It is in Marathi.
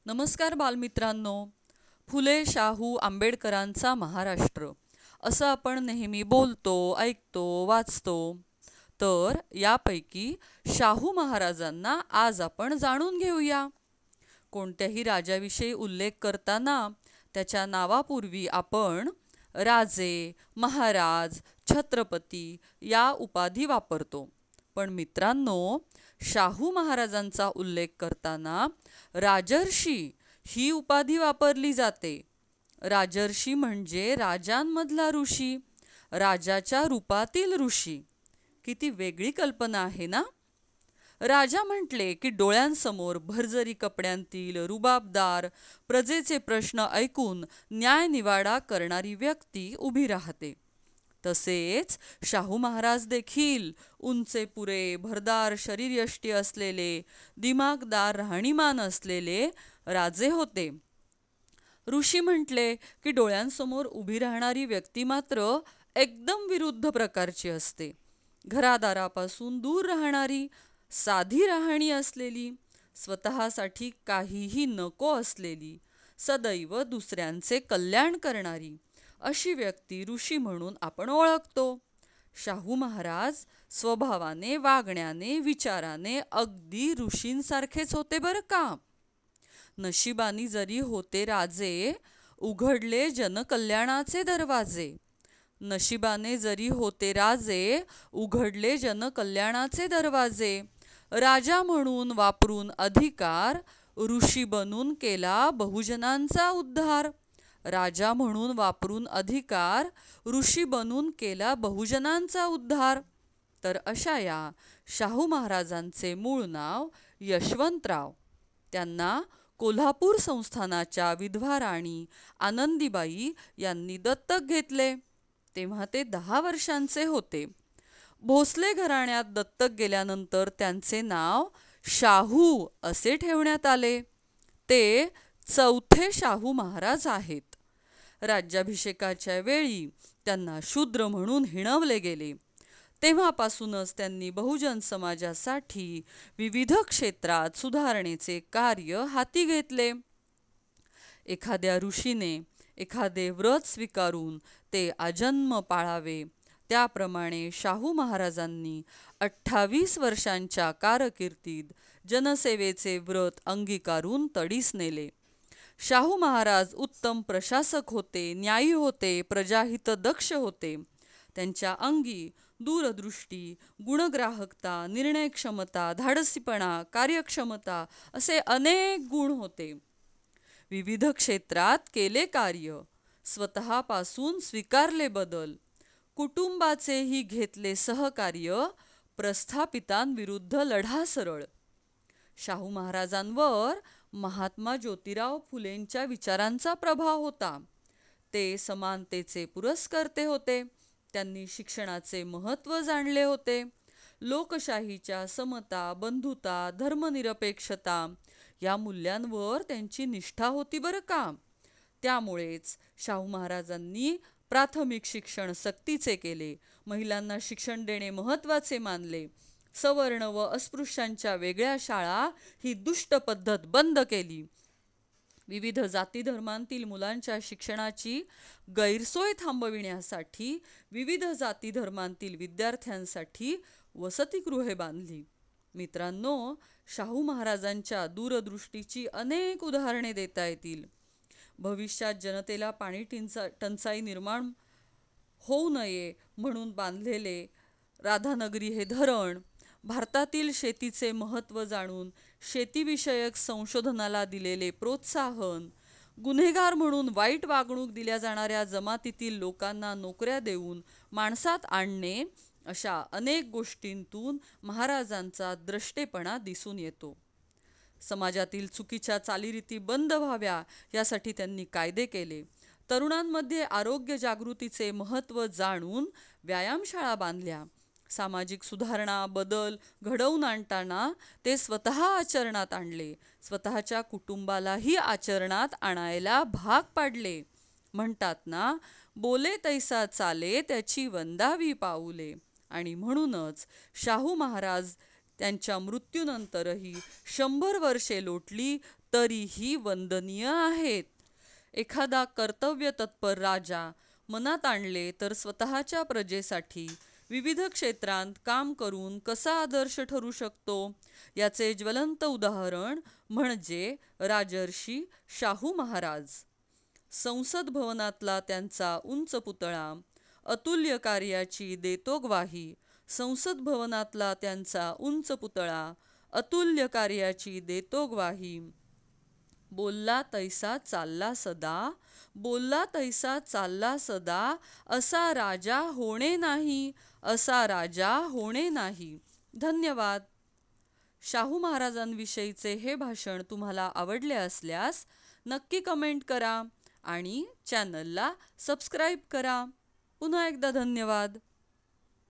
नमस्कार बालमित्रांनो. फुले शाहू आंबेडकरांचा महाराष्ट्र असं आपण नेहमी बोलतो, ऐकतो, वाचतो. तर यापैकी शाहू महाराजांना आज आपण जाणून घेऊया. कोणत्याही राजाविषयी उल्लेख करताना त्याच्या नावापूर्वी आपण राजे, महाराज, छत्रपती या उपाधी वापरतो. पण मित्रांनो, शाहू महाराजांचा उल्लेख करताना राजर्षी ही उपाधी वापरली जाते. राजर्षी म्हणजे राजांमधला ऋषी, राजाच्या रूपातील ऋषी. किती वेगळी कल्पना आहे ना? राजा म्हटले की डोळ्यांसमोर भरजरी कपड्यांतील रुबाबदार, प्रजेचे प्रश्न ऐकून न्यायनिवाडा करणारी व्यक्ती उभी राहते. तसेच शाहू महाराज देखील उंचेपुरे, भरदार शरीरयष्टी असलेले, दिमागदार राहणीमान असलेले राजे होते. ऋषी म्हटले की डोळ्यांसमोर उभी राहणारी व्यक्ती मात्र एकदम विरुद्ध प्रकारची असते. घरादारापासून दूर राहणारी, साधी राहणी असलेली, स्वतःसाठी काहीही नको असलेली, सदैव दुसऱ्यांचे कल्याण करणारी अशी व्यक्ती ऋषी म्हणून आपण ओळखतो. शाहू महाराज स्वभावाने, वागण्याने, विचाराने अगदी ऋषींसारखेच होते बरं का. नशिबानी जरी होते राजे, उघडले जनकल्याणाचे दरवाजे. नशिबाने जरी होते राजे, उघडले जनकल्याणाचे दरवाजे. राजा म्हणून वापरून अधिकार, ऋषी बनून केला बहुजनांचा उद्धार. राजा म्हणून वापरून अधिकार, ऋषी बनून केला बहुजनांचा उद्धार. तर अशा या शाहू महाराजांचे मूळ नाव यशवंतराव. त्यांना कोल्हापूर संस्थानाच्या विधवा राणी आनंदीबाई यांनी दत्तक घेतले. तेव्हा ते 10 वर्षांचे होते. भोसले घराण्यात दत्तक गेल्यानंतर त्यांचे नाव शाहू असे ठेवण्यात आले. ते 4थे शाहू महाराज आहेत. राज्याभिषेकाच्या वेळी त्यांना शूद्र म्हणून हिणवले गेले. तेव्हापासूनच त्यांनी बहुजन समाजासाठी विविध क्षेत्रात सुधारणेचे कार्य हाती घेतले. एखाद्या ऋषीने एखादे व्रत स्वीकारून ते आजन्म पाळावे, त्याप्रमाणे शाहू महाराजांनी 28 वर्षांच्या कारकिर्दीत जनसेवेचे व्रत अंगीकारून तडीस नेले. शाहू महाराज उत्तम प्रशासक होते, न्यायी होते, प्रजाहित दक्ष होते. त्यांच्या अंगी दूरदृष्टी, गुणग्राहकता, निर्णयक्षमता, धाडसीपणा, कार्यक्षमता असे अनेक गुण होते. विविध क्षेत्रात केले कार्य, स्वतःपासून स्वीकारले बदल, कुटुंबाचेही घेतले सहकार्य, प्रस्थापितांविरुद्ध लढा सरळ. शाहू महाराजांवर महात्मा ज्योतिराव फुलेंच्या विचारांचा प्रभाव होता. ते समानतेचे पुरस्कर्ते होते. त्यांनी शिक्षणाचे महत्त्व जाणले होते. लोकशाहीच्या समता, बंधुता, धर्मनिरपेक्षता या मूल्यांवर त्यांची निष्ठा होती बरं का. त्यामुळेच शाहू महाराजांनी प्राथमिक शिक्षण सक्तीचे केले. महिलांना शिक्षण देणे महत्त्वाचे मानले. सवर्ण व अस्पृश्यांच्या वेगळ्या शाळा ही दुष्ट पद्धत बंद केली. विविध जाती धर्मांतील मुलांच्या शिक्षणाची गैरसोय थांबविण्यासाठी विविध जाती धर्मांतील विद्यार्थ्यांसाठी वसतिगृहे बांधली. मित्रांनो, शाहू महाराजांच्या दूरदृष्टीची अनेक उदाहरणे देता येतील. भविष्यात जनतेला पाणी टंचाई निर्माण होऊ नये म्हणून बांधलेले राधानगरी हे धरण, भारतातील शेतीचे महत्त्व जाणून शेतीविषयक संशोधनाला दिलेले प्रोत्साहन, गुन्हेगार म्हणून वाईट वागणूक दिल्या जाणाऱ्या जमातीतील लोकांना नोकऱ्या देऊन माणसात आणणे, अशा अनेक गोष्टींतून महाराजांचा द्रष्टेपणा दिसून येतो. समाजातील चुकीच्या चालीरीती बंद व्हाव्या यासाठी त्यांनी कायदे केले. तरुणांमध्ये आरोग्य जागृतीचे महत्त्व जाणून व्यायामशाळा बांधल्या. सामाजिक सुधारणा, बदल घडवून आणताना ते स्वतः आचरणात आणले. स्वतःच्या कुटुंबालाही आचरणात आणायला भाग पाडले. म्हणतात ना, बोले तैसा चाले त्याची वंदावी पाऊले. आणि म्हणूनच शाहू महाराज त्यांच्या मृत्यूनंतरही 100 वर्षे लोटली तरीही वंदनीय आहेत. एखादा कर्तव्यतत्पर राजा मनात आणले तर स्वतःच्या प्रजेसाठी विविध क्षेत्रांत काम करून कसा आदर्श ठरू शकतो, याचे ज्वलंत उदाहरण म्हणजे राजर्षी शाहू महाराज. संसद भवनातला त्यांचा उंच पुतळा अतुल्य कार्याची देतो ग्वाही. संसद भवनातला त्यांचा उंच पुतळा अतुल्य कार्याची देतो ग्वाही. बोलला तैसा चालला सदा, बोलला तैसा चालला सदा, असा राजा होणे नाही, असा राजा होणे नाही. धन्यवाद. शाहू महाराजांविषयीचे हे भाषण तुम्हाला आवडले असल्यास नक्की कमेंट करा आणि चॅनलला सबस्क्राईब करा. पुन्हा एकदा धन्यवाद.